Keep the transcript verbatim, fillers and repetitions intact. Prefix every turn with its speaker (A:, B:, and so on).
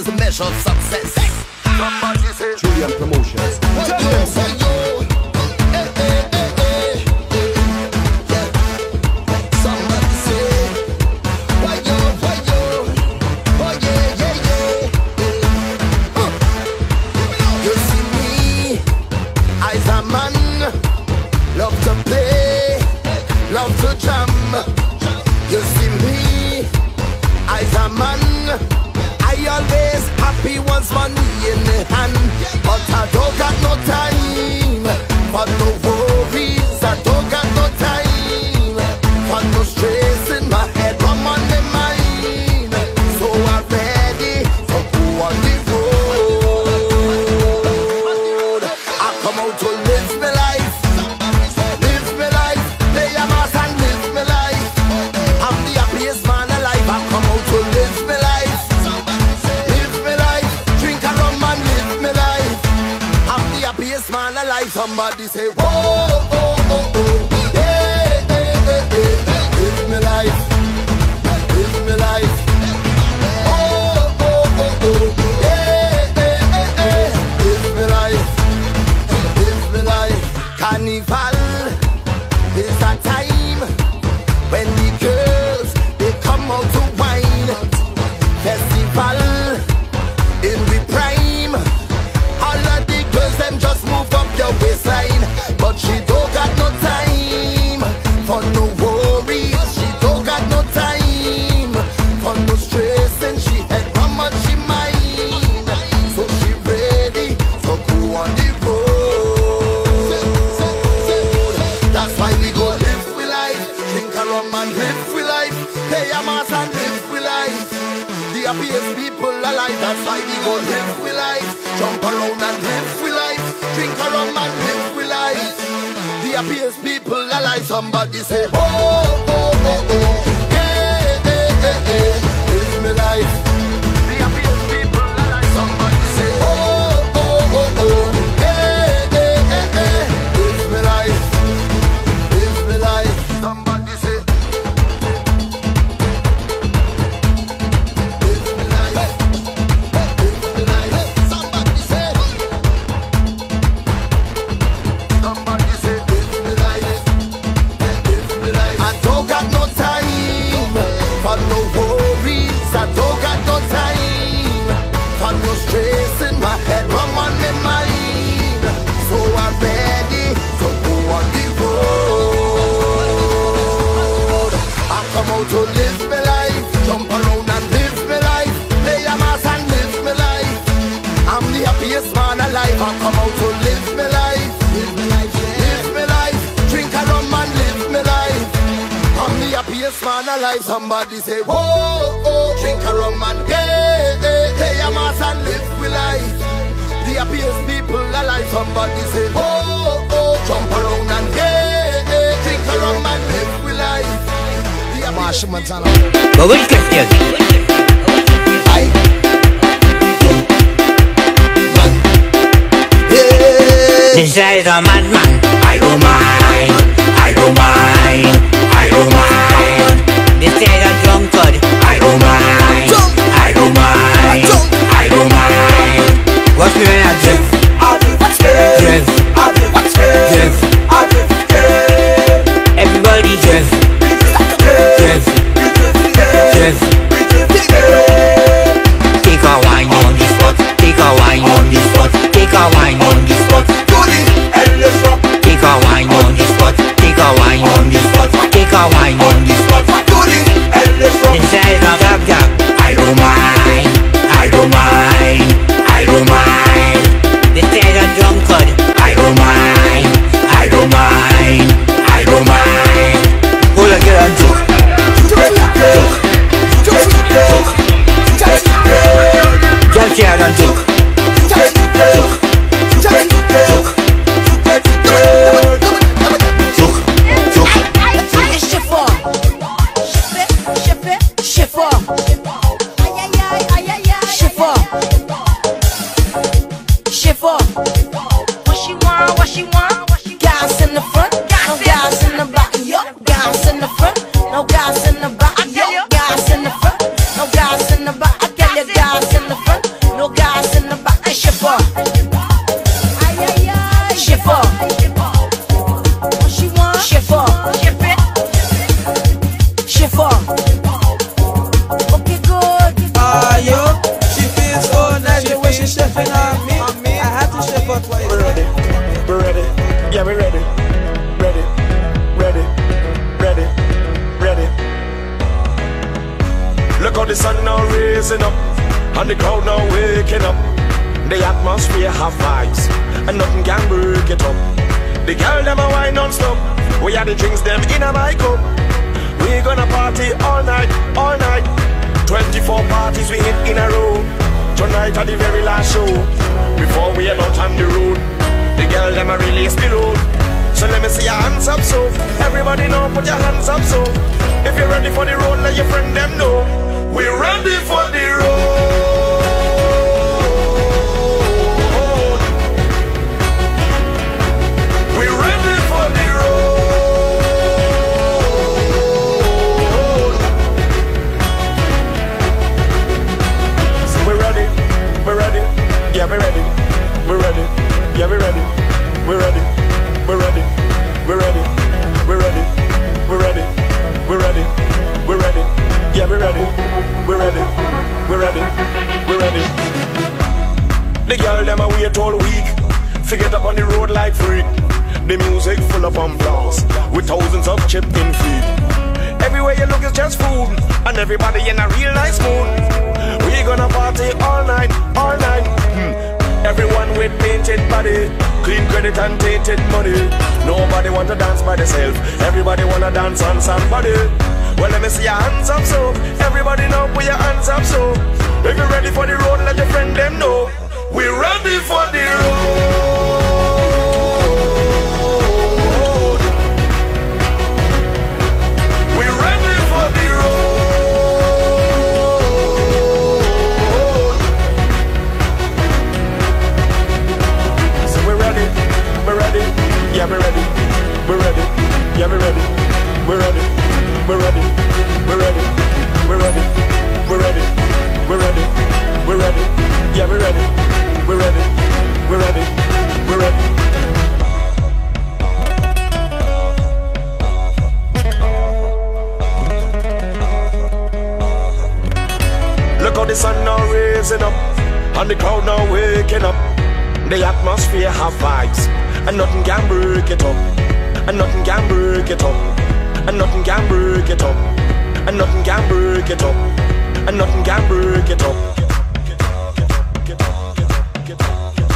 A: is measured success. Somebody say Julian Promotions. Tell them say yo. Hey, hey, hey, hey. Yeah. Somebody say why yo, why yo. Oh yeah, yeah, yeah. Uh. You see me, I's a man. Love to play, love to jam. You see me, I's a man. I always happy once money in the hand, but I don't got no time for no worries. I don't got no time for no stress in my head. I'm on my mind, so I'm ready to go on the road. I come out to live my life, live my life, play a mass and live my life. I'm the happiest man alive. I come out to live my life. Man alive, somebody say whoa, oh, oh, oh, yeah, yeah, yeah, yeah. Live my life, live my life. Oh, oh, oh, oh, yeah, yeah, yeah, yeah. Live my life, live my life. Carnival is a time when the girls they come out to wine. Festival in we prime. All of the girls them just move up your waistline, but she don't got no time for no worries. She don't got no time for no stress, and she had how much she mind, so she ready to go on the road. That's why we go live we life, drink a rum and live we life, pay a mass and live we life. The happiest people alive. That's why we go live we life, jump around and live we life, drink a rum and live we life. The happiest people alive. Somebody say oh, oh, oh, oh, yeah, yeah, yeah, yeah. Live me life. The happiest people alive. Somebody say oh, oh, oh, oh, yeah, yeah, yeah, yeah. Live me life, live me life. Somebody say live me life, live me life. Somebody say somebody say live me life, live me life. I don't got no time for no worries. I don't got no time for no stress in my head. I'm on my mind, so I'm ready to go on the road. I come out to live my life, jump around and live my life, play a mass and live my life. I'm the happiest man alive. I come out to live my life, live my life, live my life, drink a rum and live my life. I'm the happiest man alive. Somebody say whoa, oh, drink a rum and yeah, yeah, play a mass and live my life. The happiest people alive. Somebody say whoa, oh, jump around and yeah, yeah, drink a rum and live my life. The happiest people.
B: But we're confused.
A: I yeah.
B: This is a madman. I don't mind, I don't mind, I don't mind. This is a drunkard. I don't mind, I don't mind, I don't mind. What's me when I drift? Drift, drift, everybody drift, drift, drift. Take a wine on the spot, take a wine on the spot, take a wine on the spot. Take a wine on the spot, take a wine on the spot, take a wine on the spot. Inside my gap gap, I don't mind, I don't mind, I don't mind. This is a drunkard, I don't mind, I don't mind, I don't mind. Hold on, get on joke, joke, joke, just get on joke, joke, joke.
C: Gas in the front, no gas in the back. I tell you gas in the front. how the sun now raising up, and the crowd now waking up. The atmosphere have vibes, and nothing can break it up. The girl them a wine non-stop, we are the drinks them in a my cup. We gonna party all night, all night. Twenty-four parties we hit in a row. Tonight at the very last show, before we head out on the road. The girl them a release the load. So let me see your hands up, so everybody know, put your hands up, so if you're ready for the road, let your friend them know. We're ready for the road. We're ready for the road. So we're ready, we're ready, yeah we're ready, we're ready, yeah we're ready, we're ready, we're ready, we're ready, we're ready, we're ready, we're ready, we're ready, yeah we're ready, we're ready, we're ready, we're ready. The girl them a wait all week, forget up on the road like freak. The music full of applause, with thousands of chipping feet. Everywhere you look is just food, and everybody in a real nice mood. We gonna party all night, all night. Hmm. Everyone with painted body, clean credit and tainted money. Nobody want to dance by themselves, everybody wanna dance on somebody. Well, let me see your hands up, so everybody know, put your hands up, so if you're ready for the road, let your friend them know. We're ready for the road. We're ready for the road. So we're ready, we're ready, yeah we're ready, we're ready, yeah we're ready, we're ready, we're ready, we're ready, we're ready, we're ready, we're ready, we're ready, yeah we're ready, we're ready, we're ready, we're ready. Look how the sun now raising up, and the crowd now waking up. The atmosphere have vibes, and nothing can break it up, and nothing can break it up, and nothing can break it up, and nothing can break it up, and nothing can break it up.